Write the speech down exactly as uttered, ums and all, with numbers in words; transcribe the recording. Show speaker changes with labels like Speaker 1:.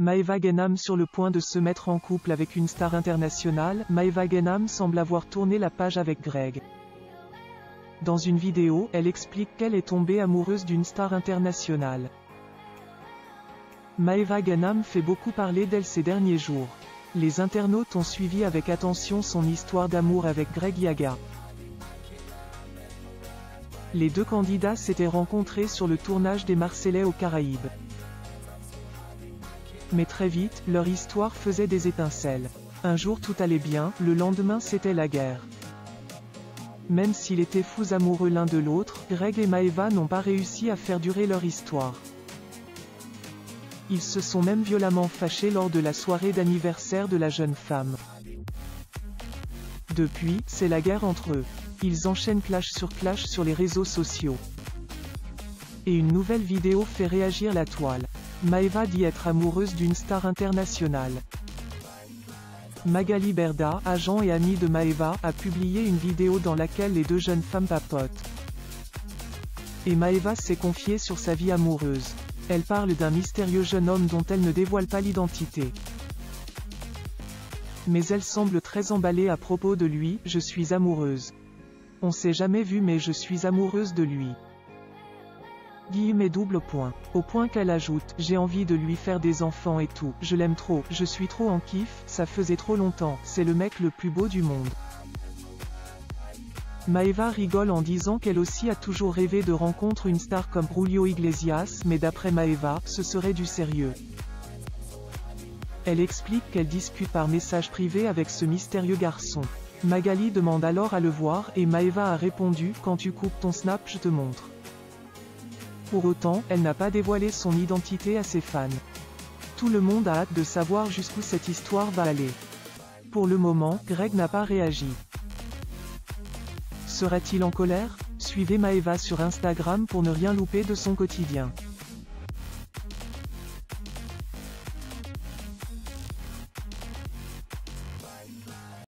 Speaker 1: Maeva Guénam sur le point de se mettre en couple avec une star internationale. Maeva Guénam semble avoir tourné la page avec Greg. Dans une vidéo, elle explique qu'elle est tombée amoureuse d'une star internationale. Maeva Guénam fait beaucoup parler d'elle ces derniers jours. Les internautes ont suivi avec attention son histoire d'amour avec Greg Yaga. Les deux candidats s'étaient rencontrés sur le tournage des Marseillais aux Caraïbes. Mais très vite, leur histoire faisait des étincelles. Un jour tout allait bien, le lendemain c'était la guerre. Même s'ils étaient fous amoureux l'un de l'autre, Greg et Maeva n'ont pas réussi à faire durer leur histoire. Ils se sont même violemment fâchés lors de la soirée d'anniversaire de la jeune femme. Depuis, c'est la guerre entre eux. Ils enchaînent clash sur clash sur les réseaux sociaux. Et une nouvelle vidéo fait réagir la toile. Maeva dit être amoureuse d'une star internationale. Magali Berda, agent et amie de Maeva, a publié une vidéo dans laquelle les deux jeunes femmes papotent. Et Maeva s'est confiée sur sa vie amoureuse. Elle parle d'un mystérieux jeune homme dont elle ne dévoile pas l'identité. Mais elle semble très emballée à propos de lui. Je suis amoureuse. On s'est jamais vu mais je suis amoureuse de lui. Guillemets double point. Au point qu'elle ajoute, j'ai envie de lui faire des enfants et tout, je l'aime trop, je suis trop en kiff, ça faisait trop longtemps, c'est le mec le plus beau du monde. Maeva rigole en disant qu'elle aussi a toujours rêvé de rencontrer une star comme Julio Iglesias, mais d'après Maeva, ce serait du sérieux. Elle explique qu'elle discute par message privé avec ce mystérieux garçon. Magali demande alors à le voir, et Maeva a répondu, quand tu coupes ton snap je te montre. Pour autant, elle n'a pas dévoilé son identité à ses fans. Tout le monde a hâte de savoir jusqu'où cette histoire va aller. Pour le moment, Greg n'a pas réagi. Sera-t-il en colère? Suivez Maeva sur Instagram pour ne rien louper de son quotidien.